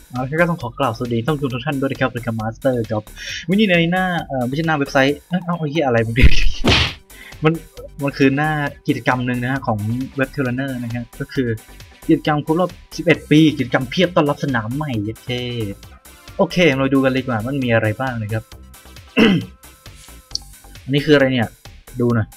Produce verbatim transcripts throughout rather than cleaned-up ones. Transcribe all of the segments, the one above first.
เอาละก็ต้องขอกล่าวสวัสดีท่านผู้ชมทุกท่านด้วยนะครับเป็นกับมาสเตอร์กับวันนี้ในหน้าเอ่อไม่ใช่หน้าเว็บไซต์เอ้าเอาไอ้เหี้ยอะไรมันเรียกมันมันคือหน้ากิจกรรมหนึ่งนะฮะของเว็บเทเลเนอร์นะครับก็คือกิจกรรมครบรอบสิบเอ็ดปีกิจกรรมเพียบต้อนรับสนามใหม่เยเท่โอเคเราดูกันเลยดีกว่ามันมีอะไรบ้างนะครับ อันนี้คืออะไรเนี่ยดูหน่อย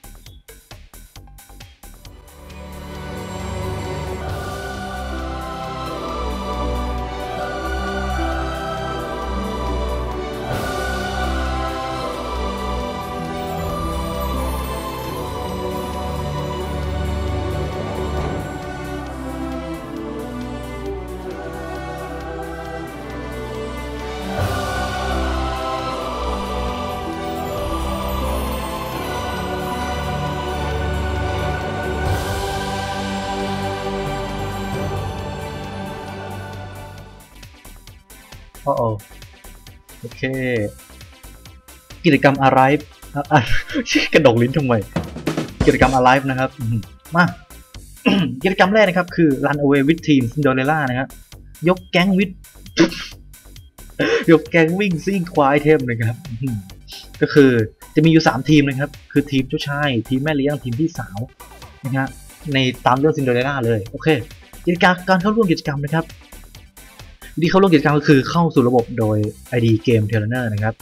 โอ้โอเคกิจกรรม Arrive อ่ะกระดกลิ้นทำไมกิจกรรม Arrive นะครับมา กิจกรรมแรกนะครับคือ Run Away with Team Cinderella นะครับยกแก๊งวิทยกแก๊งวิ่งซิ่งควายเทมนะครับก็คือจะมีอยู่สามทีมนะครับคือทีมเจ้าชายทีมแม่เลี้ยงทีมพี่สาวนะฮะในตามเรื่อง Cinderella เลยโอเคกิจกรรมการเข้าร่วมกิจกรรมนะครับวิธีเข้าร่วมกิจกรรมก็คือเข้าสู่ระบบโดย ไอ ดี Game Trainer นะครับ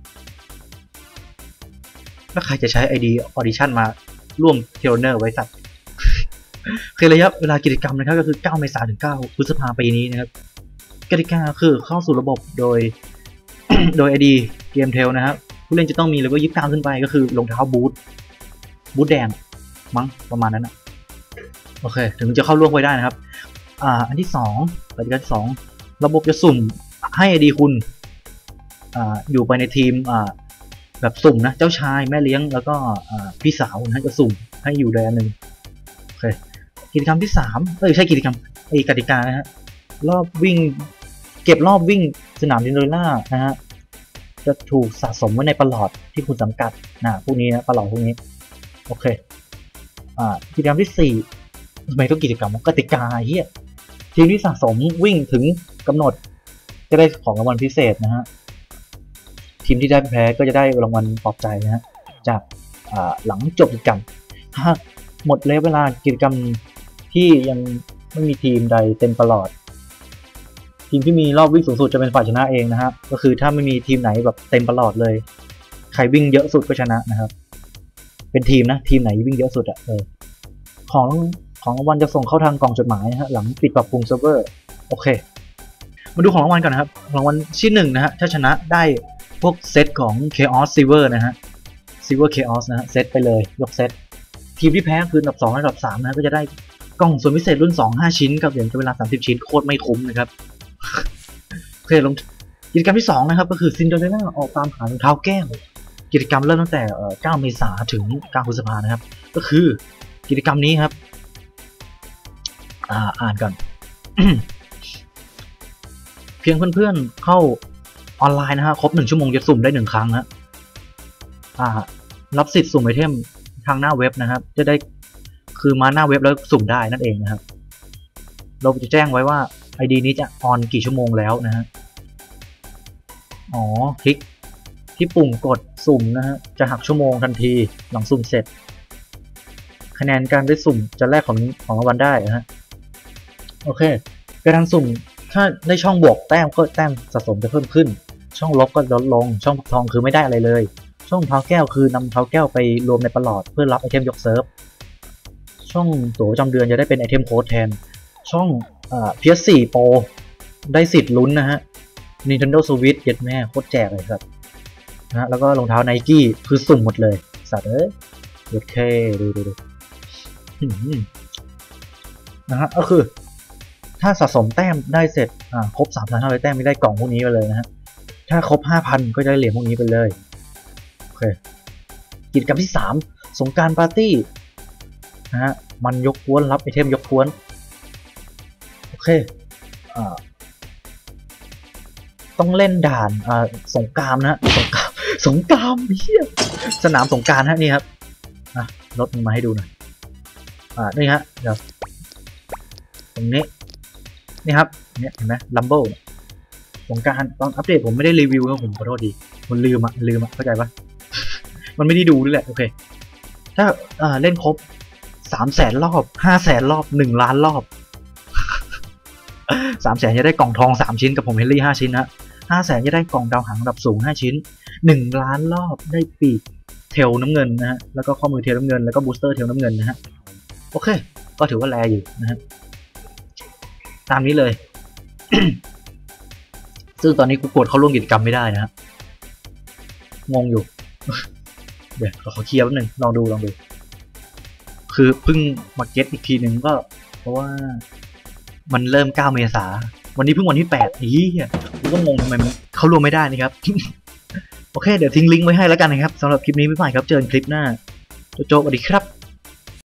ถ้าใครจะใช้ ไอ ดี Audition มาร่วม Trainer ไว้สัตว์คือระยะเวลากิจกรรมนะครับก็คือเก้าเมษายนถึงเก้าพฤษภาคมปีนี้นะครับกติกาคือเข้าสู่ระบบโดย โดย ไอ ดี Game Trail นะครับผู้เล่นจะต้องมีเลเวลยี่สิบเก้าขึ้นไปก็คือรองเท้าบูทบูทแดงมั้งประมาณนั้นนะโอเคถึงจะเข้าร่วมไว้ได้นะครับอ่าอันที่สองกติกาที่สองระบบจะสุ่มให้ ไอ ดี คุณอ่าอยู่ไปในทีมอ่าแบบสุ่มนะเจ้าชายแม่เลี้ยงแล้วก็พี่สาวนะจะสุ่มให้อยู่ใดอันหนึ่งโอเคกิจกรรมที่สามเอ้ยใช่กิจกรรมไอ้กติกานะฮะรอบวิ่งเก็บรอบวิ่งสนามดินโดล่านะฮะจะถูกสะสมไว้ในประหลอดที่คุณสังกัดนะพวกนี้นะประหลอดพวกนี้โอเคอ่ากิจกรรมที่สี่ทำไมต้องกิจกรรมกติกาเฮียทีมที่สะสมวิ่งถึงกำหนดจะได้ของรางวัลพิเศษนะฮะทีมที่ได้แพ้ก็จะได้รางวัลปลอบใจนะฮะจากหลังจบกิจกรรมถ้าหมดระยะเวลากิจกรรมที่ยังไม่มีทีมใดเต็มประหลอดทีมที่มีรอบวิ่งสูงสุดจะเป็นฝ่ายชนะเองนะฮะก็คือถ้าไม่มีทีมไหนแบบเต็มประหลอดเลยใครวิ่งเยอะสุดก็ชนะนะครับเป็นทีมนะทีมไหนวิ่งเยอะสุดอะเออของของรางวัลจะส่งเข้าทางกล่องจดหมายนะฮะหลังปิดปรับปรุงเซิร์ฟเวอร์โอเคมาดูของรางวัลก่อนนะครับรางวัลชิ้นหนึ่งนะฮะถ้าชนะได้พวกเซตของ Chaos Silver นะฮะ Silver Chaos นะฮะเซตไปเลยยกเซตทีมที่แพ้คืออันดับสองอันดับสามนะก็จะได้กล่องส่วนพิเศษรุ่นสอง ห้าชิ้นกับเหรียญเวลาสามสิบชิ้นโคตรไม่คุ้มนะครับโอเคลงกิจกรรมที่สองนะครับก็คือ Cinderella ออกตามหารองเท้าแก้วกิจกรรมเริ่มตั้งแต่เก้าเมษายนถึงเก้าพฤษภาคมนะครับก็คือกิจกรรมนี้ครับอ่าอ่านก่อน เพียงเพื่อนๆเข้าออนไลน์นะฮะครบหนึ่งชั่วโมงจะสุ่มได้หนึ่งครั้งนะอ่ารับสิทธิ์สุ่มไอเทมทางหน้าเว็บนะครับจะได้คือมาหน้าเว็บแล้วสุ่มได้นั่นเองนะครับเราจะแจ้งไว้ว่า ไอ ดี นี้จะออนกี่ชั่วโมงแล้วนะฮะอ๋อคลิกที่ปุ่มกดสุ่มนะฮะจะหักชั่วโมงทันทีหลังสุ่มเสร็จคะแนนการได้สุ่มจะแลกของของรางวัลได้นะฮะโอเคการสุ่มถ้าได้ช่องบวกแต้มก็แต้มสะสมจะเพิ่มขึ้นช่องลบก็ลดลงช่องทองคือไม่ได้อะไรเลยช่องเท้าแก้วคือนำเท้าแก้วไปรวมในประหลอดเพื่อรับไอเทมยกเซิร์ฟช่องตั๋วประจำเดือนจะได้เป็นไอเทมโค้ดแทนช่องอ่า พี เอส โฟร์ Pro ได้สิทธิ์ลุ้นนะฮะ Nintendo Switch เย็ดแม่โคตรแจกเลยครับนะแล้วก็รองเท้า Nike คือสุ่มหมดเลยสัตว์เอ้ยโอเคดูดูดูนะฮะก็คือถ้าสะสมแต้มได้เสร็จอ่าครบ สามพันห้าร้อย แต้มไม่ได้กล่องพวกนี้ไปเลยนะฮะถ้าครบ ห้าพัน ก็จะได้เหรียญพวกนี้ไปเลยโอเคกิจกรรมที่สามสงกรานต์ปาร์ตี้นะฮะมันยกกวนรับไอเทมยกกวนโอเคอ่าต้องเล่นด่านอ่าสงกรานต์นะสงกรานต์สงกรานต์เฮียสนามสงกรานต์ฮะนี่ครับอ่ะรถมาให้ดูหน่อยอ่านี่ฮะเดี๋ยวตรงนี้นี่ครับเนี่ยเห็นไหมลัมเบิลสงการตอนอัปเดตผมไม่ได้รีวิวนะผมขอโทษทีมันลืมอะลืมอะเข้าใจปะ มันไม่ได้ดูด้วยแหละโอเคถ้าเอ่อเล่นครบสามแสนรอบห้าแสนรอบหนึ่งล้านรอบสามแสนจะได้กล่องทองสามชิ้นกับผมเฮนรี่ห้าชิ้นนะห้าแสนจะได้กล่องดาวหางระดับสูงห้าชิ้นหนึ่งล้านรอบได้ปีกเทลน้ำเงินนะฮะแล้วก็ข้อมือเทลน้ำเงินแล้วก็บูสเตอร์เทลน้ำเงินนะฮะโอเคก็ถือว่าแรอยู่นะฮะตามนี้เลย ซึ่งตอนนี้กูกดเข้าร่วมกิจกรรมไม่ได้นะฮะงงอยู่ เดี๋ยวขอเคลียร์แป๊บนึงลองดูลองดูคือเพิ่งมาเก็ตอีกทีนึงก็เพราะว่ามันเริ่มเก้าเมษาวันนี้เพิ่งวันที่แปดอีเหี้ยกูก็งงทำไมมันเข้าร่วมไม่ได้นะครับ โอเคเดี๋ยวทิ้งลิงก์ไว้ให้แล้วกันนะครับสำหรับคลิปนี้ไม่ผ่านครับเจอกันคลิปหน้าโจโจสวัสดีครับ